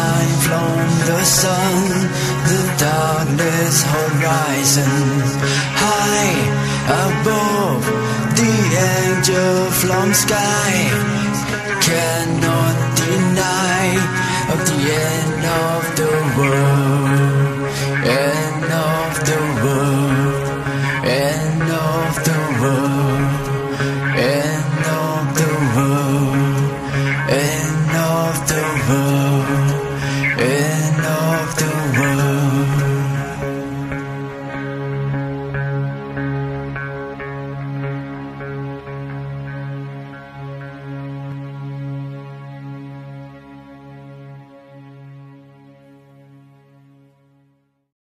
shine from the sun, the darkness horizon. High above, the angel from sky cannot deny of the end of the world, end of the world, end of the world, end of the world, end of the world, end